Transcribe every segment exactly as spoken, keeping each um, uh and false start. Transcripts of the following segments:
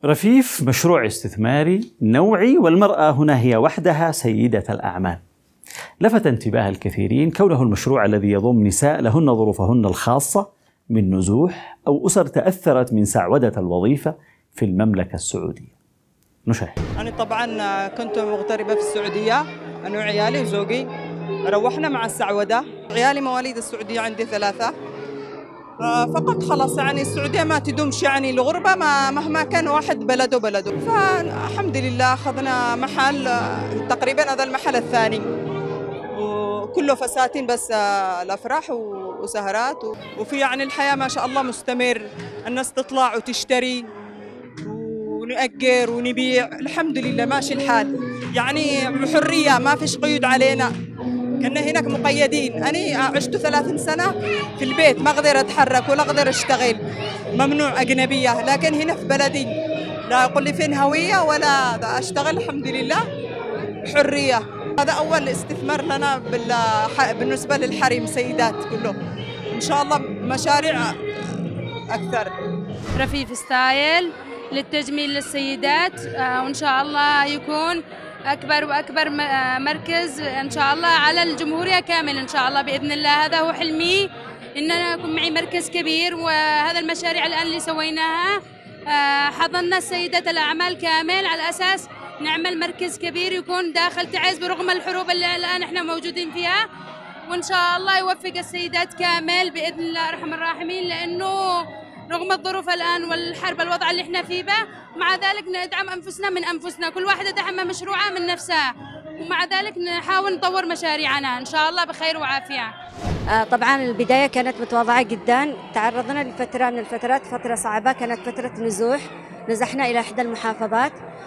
رفيف مشروع استثماري نوعي، والمرأة هنا هي وحدها سيدة الأعمال. لفت انتباه الكثيرين كونه المشروع الذي يضم نساء لهن ظروفهن الخاصة من نزوح أو أسر تأثرت من سعودة الوظيفة في المملكة السعودية. نشاهد. أنا طبعا كنت مغتربة في السعودية أنا وعيالي وزوجي، روحنا مع السعودة. عيالي مواليد السعودية، عندي ثلاثة، فقط خلاص يعني السعودية ما تدومش، يعني الغربة ما مهما كان واحد بلده بلده. فالحمد لله أخذنا محل تقريبا هذا المحل الثاني، وكله فساتين بس الأفراح وسهرات، وفي يعني الحياة ما شاء الله مستمر، الناس تطلع وتشتري ونأجر ونبيع، الحمد لله ماشي الحال، يعني بحرية ما فيش قيود علينا. كنا هناك مقيدين، أنا عشت ثلاثين سنة في البيت ما أقدر أتحرك ولا أقدر أشتغل، ممنوع أجنبية، لكن هنا في بلدي لا يقول لي فين هوية ولا أشتغل، الحمد لله حرية. هذا أول استثمار لنا بالنسبة للحريم سيدات كله، إن شاء الله مشاريع أكثر. رفيف ستايل للتجميل للسيدات، وإن شاء الله يكون أكبر وأكبر مركز إن شاء الله على الجمهورية كامل إن شاء الله بإذن الله. هذا هو حلمي، إن أنا أكون معي مركز كبير. وهذا المشاريع الآن اللي سويناها حضننا سيدة الأعمال كامل على أساس نعمل مركز كبير يكون داخل تعز برغم الحروب اللي الآن إحنا موجودين فيها، وإن شاء الله يوفق السيدات كامل بإذن الله أرحم الراحمين، لأنه رغم الظروف الآن والحرب الوضع اللي احنا فيه به، مع ذلك ندعم أنفسنا من أنفسنا، كل واحدة دعم مشروعها من نفسها، ومع ذلك نحاول نطور مشاريعنا إن شاء الله بخير وعافية. طبعا البداية كانت متواضعة جدا، تعرضنا لفترة من الفترات فترة صعبة، كانت فترة نزوح، نزحنا إلى إحدى المحافظات،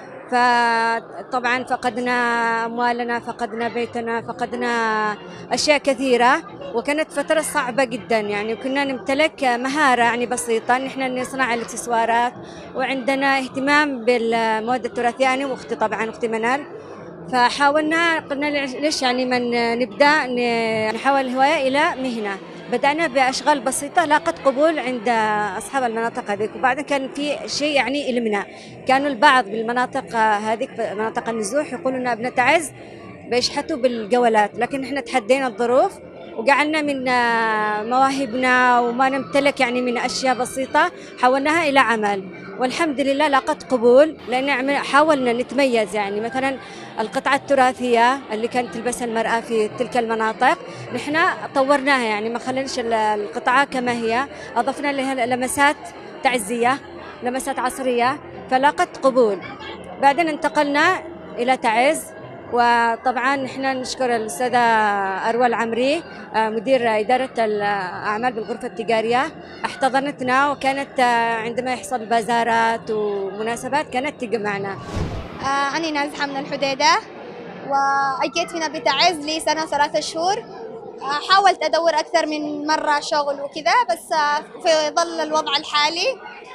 فطبعا فقدنا أموالنا، فقدنا بيتنا، فقدنا أشياء كثيرة، وكانت فترة صعبة جدا. يعني كنا نمتلك مهارة يعني بسيطة، نحن نصنع الاكسسوارات، وعندنا اهتمام بالمواد التراثية أنا وأختي طبعا أختي منال، فحاولنا قلنا ليش يعني من نبدأ نحول الهواية إلى مهنة. بدأنا بأشغال بسيطة لاقت قبول عند أصحاب المناطق هذيك، وبعدين كان في شيء يعني إلمنا، كانوا البعض بالمناطق هذيك مناطق النزوح يقولون ابنة عز بيشحتوا بالجولات، لكن احنا تحدينا الظروف وجعلنا من مواهبنا وما نمتلك يعني من أشياء بسيطة حولناها إلى عمل، والحمد لله لاقت قبول، لأن حاولنا نتميز. يعني مثلا القطعة التراثية اللي كانت تلبسها المرأة في تلك المناطق نحن طورناها، يعني ما خليناش القطعة كما هي، أضفنا لها لمسات تعزية، لمسات عصرية، فلاقت قبول. بعدين انتقلنا إلى تعز، وطبعا نحن نشكر الأستاذة أروى العمري مدير إدارة الأعمال بالغرفة التجارية، احتضنتنا، وكانت عندما يحصل بازارات ومناسبات كانت تجي معنا. أنا نازحة من الحديدة، وأجيت هنا بتعز لي سنة ثلاثة شهور. حاولت أدور أكثر من مرة شغل وكذا، بس في ظل الوضع الحالي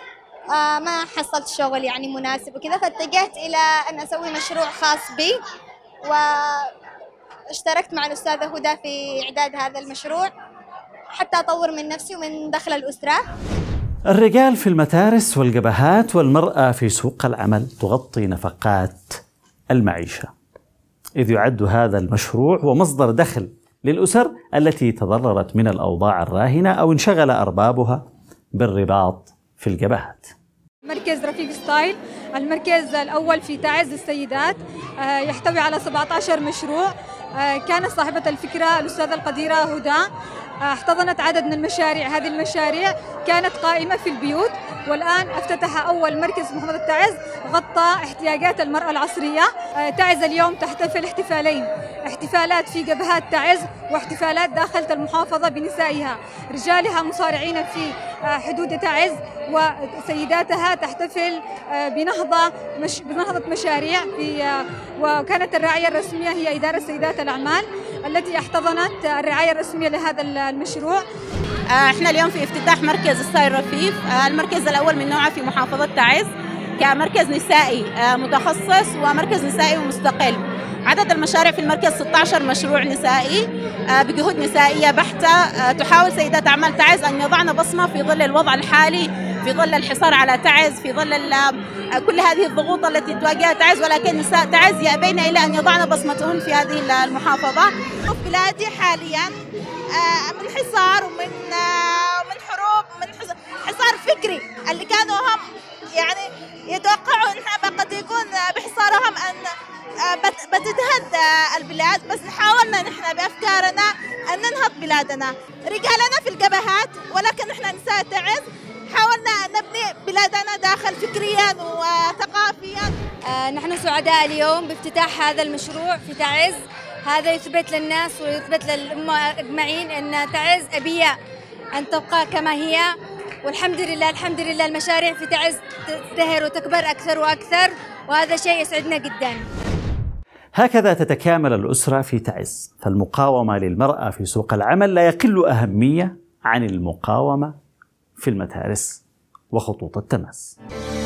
ما حصلت شغل يعني مناسب وكذا، فاتجهت إلى أن أسوي مشروع خاص بي، واشتركت مع الأستاذة هدى في إعداد هذا المشروع حتى أطور من نفسي ومن دخل الأسرة. الرجال في المتارس والجبهات، والمرأة في سوق العمل تغطي نفقات المعيشة، إذ يعد هذا المشروع ومصدر دخل للأسر التي تضررت من الأوضاع الراهنة أو انشغل أربابها بالرباط في الجبهات. مركز رفيف ستايل المركز الأول في تعز للسيدات، يحتوي على سبعة عشر مشروع. كانت صاحبة الفكرة الأستاذة القديرة هدى، احتضنت عدد من المشاريع. هذه المشاريع كانت قائمة في البيوت، والآن افتتح أول مركز في محافظة تعز غطى احتياجات المرأة العصرية. تعز اليوم تحتفل احتفالين، احتفالات في جبهات تعز واحتفالات داخل المحافظة بنسائها، رجالها مصارعين في حدود تعز، وسيداتها تحتفل بنهضة مش بنهضة مشاريع في. وكانت الراعية الرسمية هي إدارة سيدات الأعمال التي احتضنت الرعاية الرسمية لهذا المشروع. احنا اليوم في افتتاح مركز ستايل رفيف، المركز الأول من نوعه في محافظة تعز كمركز نسائي متخصص ومركز نسائي ومستقل. عدد المشاريع في المركز ستة عشر مشروع نسائي بجهود نسائية بحتة، تحاول سيدات أعمال تعز أن يضعن بصمة في ظل الوضع الحالي في ظل الحصار على تعز، في ظل كل هذه الضغوط التي تواجهها تعز، ولكن نساء تعز يأبين إلى أن يضعن بصمتهن في هذه المحافظة. في بلادي حاليا من حصار ومن من حروب، من حصار فكري اللي كانوا هم يعني يتوقعوا أنها قد يكون بحصارهم أن بتتهدى البلاد، بس حاولنا نحن بأفكارنا أن ننهض بلادنا. رجالنا في الجبهات، ولكن نحن نساء تعز حاولنا أن نبني بلادنا داخل فكريا وثقافيا. آه نحن سعداء اليوم بافتتاح هذا المشروع في تعز. هذا يثبت للناس ويثبت للأمة أجمعين أن تعز أبية أن تبقى كما هي، والحمد لله الحمد لله المشاريع في تعز تزدهر وتكبر أكثر وأكثر، وهذا شيء يسعدنا جدا. هكذا تتكامل الأسرة في تعز، فالمقاومة للمرأة في سوق العمل لا يقل أهمية عن المقاومة في المتارس وخطوط التماس.